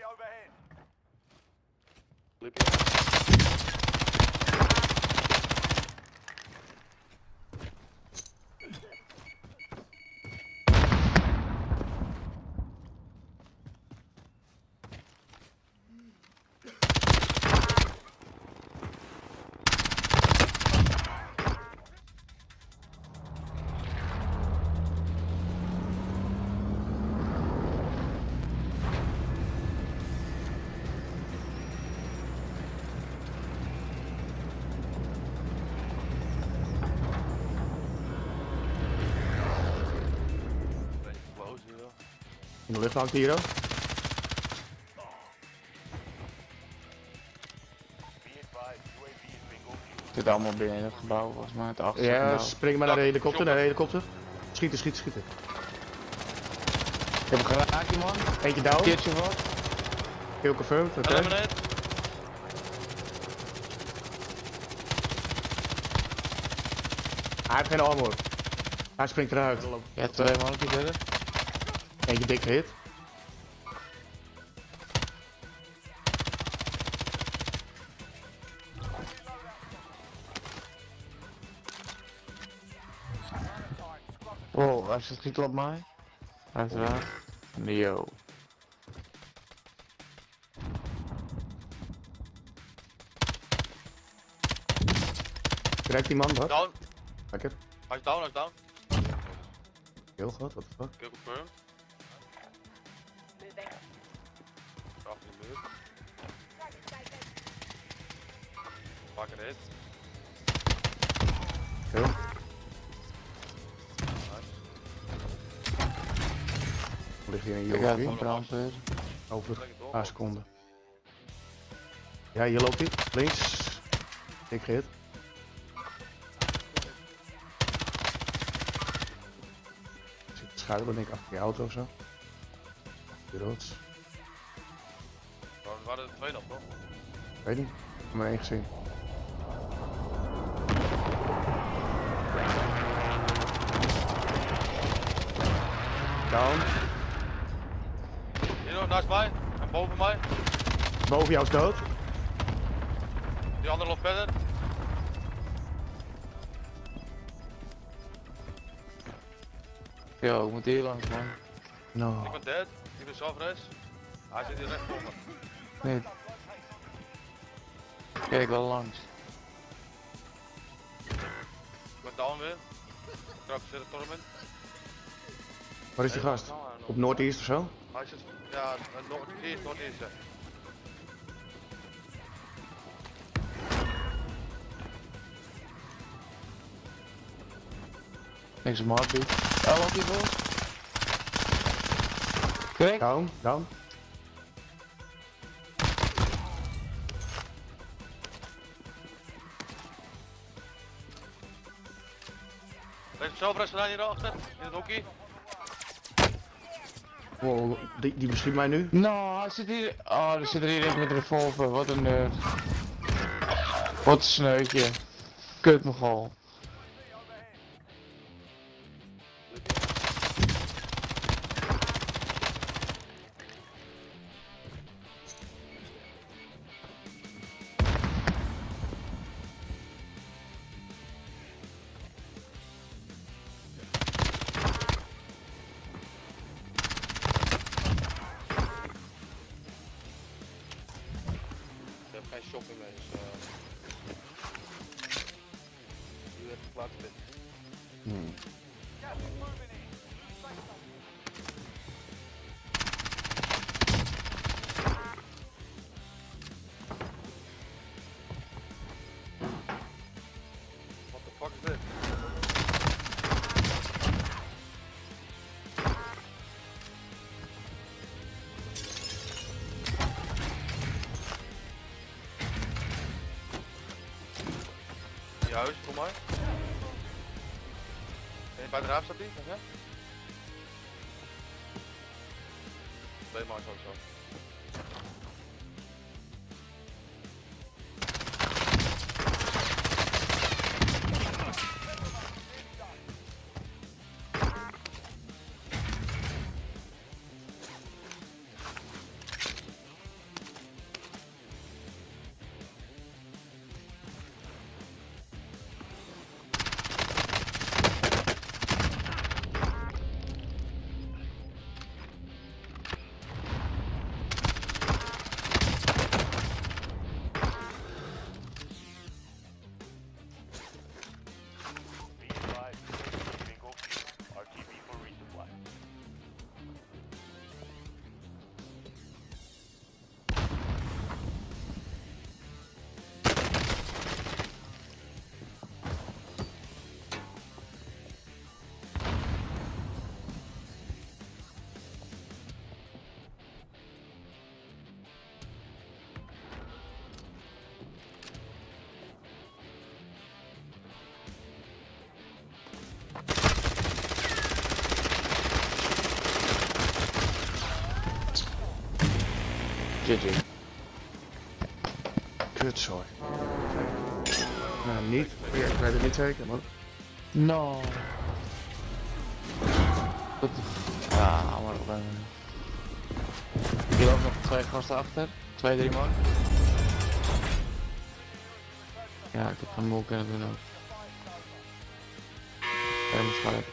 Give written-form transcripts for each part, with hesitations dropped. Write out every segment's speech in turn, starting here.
In de lucht hangt hier ook. Zit allemaal binnen in het gebouw volgens mij, het achterste Ja, gebouw. spring maar naar de helikopter, naar de helikopter. Schieten, schieten, schieten. Ik heb hem geraakt, man. Eentje down. Keertje wat. Kill confirmed, oké. Eliminate. Hij heeft geen armor. Hij springt eruit. Ja, 2 mannetjes verder. Eentje dik hit. Wow, hij schiet op mij. Uiteraard. Yo. Krijgt die man wat? Down. Lekker. Hij is down, hij is down. Heel goed, what the fuck. Kill confirmed. Achter de muur. Pak een hit. Heel. Er ligt hier een Ik heb UAV. een brandweer. Over een paar seconden. Ja, hier loopt hij. Links. Dik hit. Zit te schuilen, denk ik, achter die auto of zo. Die rood. We waren er 2 nog, toch? Weet niet. Ik heb er maar één gezien. Down. Hier nog naast mij. En boven mij. Boven jou is dood. Die andere loopt verder. Yo, ik moet hier langs, man. No. Ik ben dead. Ik ben zelf res. Hij zit hier recht voor me. Niet. Kijk wel langs. Ik ben down weer. Ik trap zit er torment. Waar is die gast? Op Noord-East of zo? Hij zit, ja, Noord-East, ja. Niks om heartbeat. Oh, wat die bos. Kijk. Down, down. Deze zelfres gedaan hier achter, in het hockey. Wow, die beschiet mij nu. Nou, hij zit hier. Oh, er zit er hier echt met een revolver. Wat een nerd. Wat een sneutje. Kut nogal. Ik heb geen shopping mee, dus nu heb ik plaats dit. What the fuck is dit? Juist, kom maar. En bij de raam staat die? Ja? 2 man sowieso. GG. Kutzooi. Nou, niet. Ja, ik weet het niet zeker, man. No. Dat... Ja, maar hier loopt nog 2 gasten achter. 2, 3 man. Ja, ik heb geen mol kunnen doen ook. Helemaal scherp.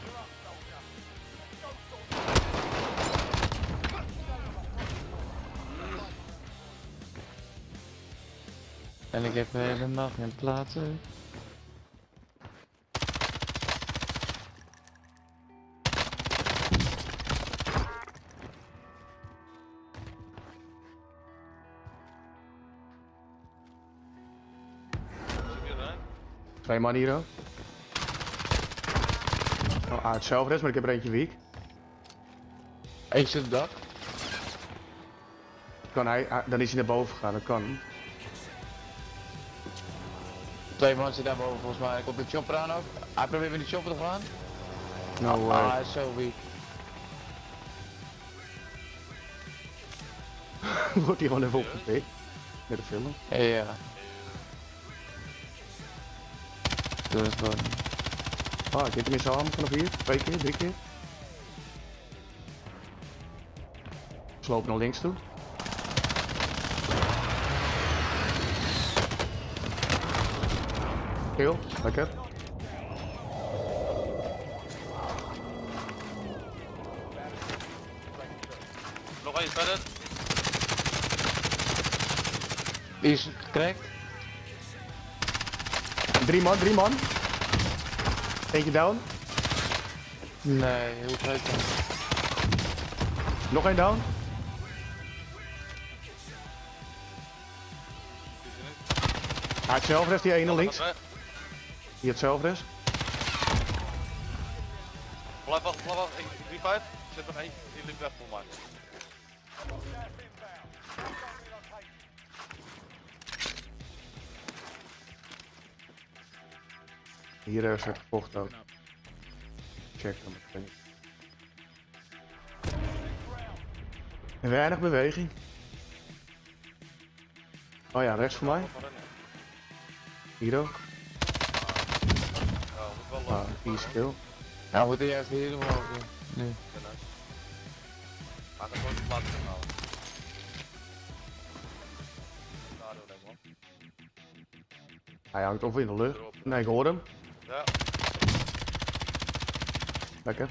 En ik heb helemaal geen platen. Twee man hier ook. Oh, uit zelfres, maar ik heb er eentje weak. Eentje op het dak. Kan dan is hij naar boven gegaan, dat kan. 2 man zitten daarboven volgens mij. Ik op de chopper aan ook. Hij probeert met die chopper te gaan. Nou, Hij is zo weak. wordt hij gewoon even opgepikt. Met de film. Ja. Dat is wel... Ah, ik heb hem in zijn arm vanaf hier. 2 keer, 3 keer. Ze lopen naar links toe. Kill, lekker. Nog eens verder. Die is correct. 3 man. Eentje down. Nee, heel groot dan. Nog één down. Hij heeft zelfres, die ene links. Die heeft zelfres. Blijf wachten, blijf wachten. 3-5. Ik zet nog één. Die liep weg voor mij. Hier is het gevochten ook. Check hem meteen. En weinig beweging. Oh ja, rechts voor mij. Hier ook. Ja, moet wel Easy kill. Nou, moet hij juist hier omhoog. Nu. Maar ik kan gewoon de plaats houden. Daardoor denk man. Hij hangt of in de lucht. Nee, ik hoor hem. Ja. Lekker.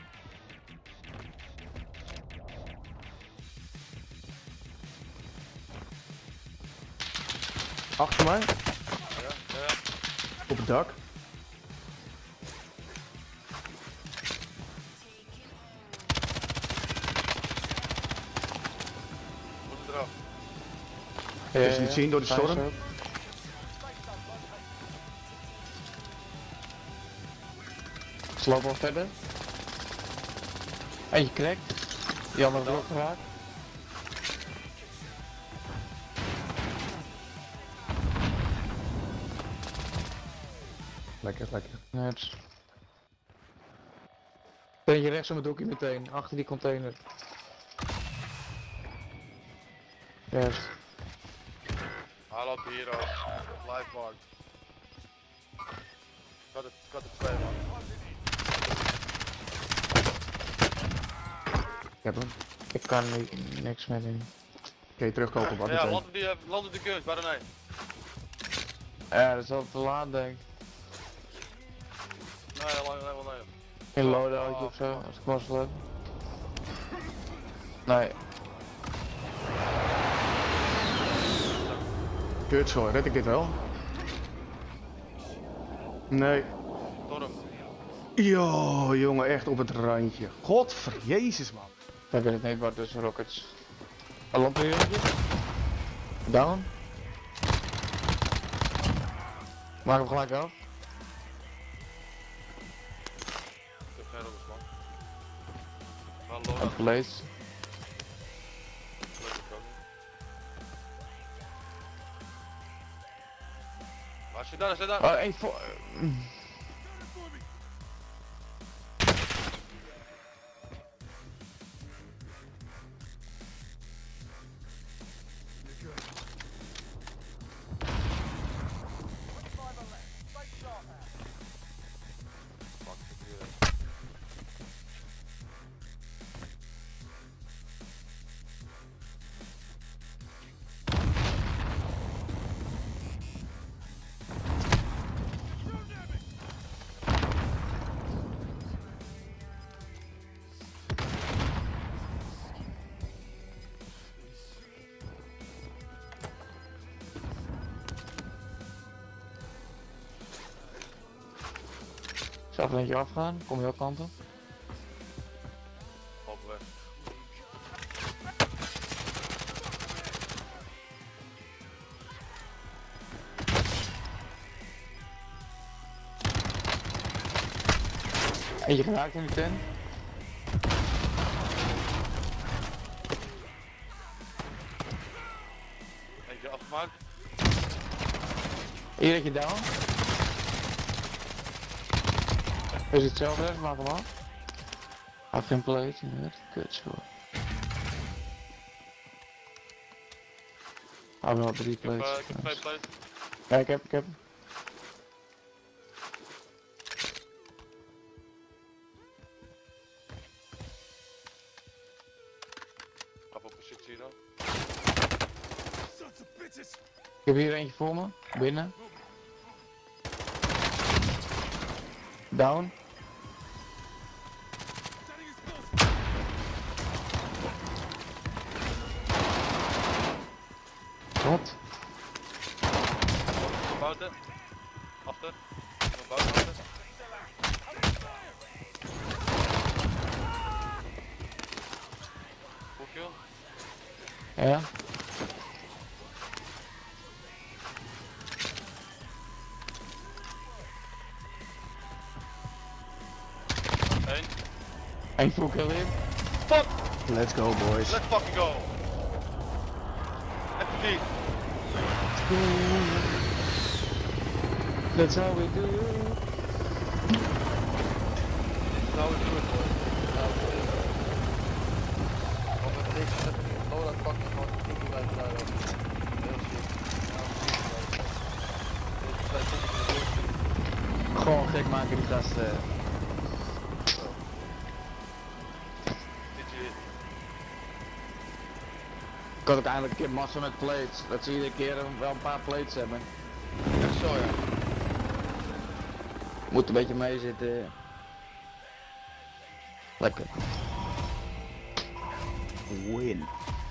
Achter mij. Ja. Op het dak. Moet eraf. Is niet zien door de storm. Sloop al verder. Eentje correct. Die andere blok geraakt. Lekker. Net. Eentje rechts op het doekje meteen, achter die container. Juist. Haal op hier ook. Live mark. Ik had het 2 man. Ik heb hem. Ik kan niks meer doen. Kun je terugkopen, wat Ja, meteen. land op die kust, bij de nee. Ja, dat is al te laat denk ik. Nee. In loadoutje of zo, als ik mazzel heb. Nee. Kut, zo, red ik dit wel? Nee. Storm. Yo, jongen, echt op het randje. Godver, jezus man. We hebben het niet wat tussen rockets. Een lampje. Down. Maak hem gelijk af. Ik heb geen rollers man. Wel low. Opgelezen. Maar zit daar. Oh, één voor. Zal er eentje afgaan? Kom je ook kant op? Halverweg. Eentje geraakt in de tent. Eentje afgemaakt. Hier dat je down. Is hetzelfde, maak hem af. Had geen plate, inderdaad. Kut zo. Hij wel 3 plates. Ik heb 2 plates. Ja, ik heb. Ga op positie dan. Ik heb hier eentje voor me, binnen. Down. Wat? Van buiten. Achter. Van buiten achter. Goed kill. Ja. Eén. Eén full kill in. Fuck! Let's go boys. Let's fucking go! FPV. That's how we do it. Nou, we doen het hoor. Want met deze zet ik in dat fucking gewoon de toekomst blijven daar. Heel shit. Gewoon gek maken die gasten. Ik had ook eindelijk een keer massa met plates. Dat ze iedere keer wel een paar plates hebben. Echt zo ja. Moet een beetje mee zitten. Lekker. Win.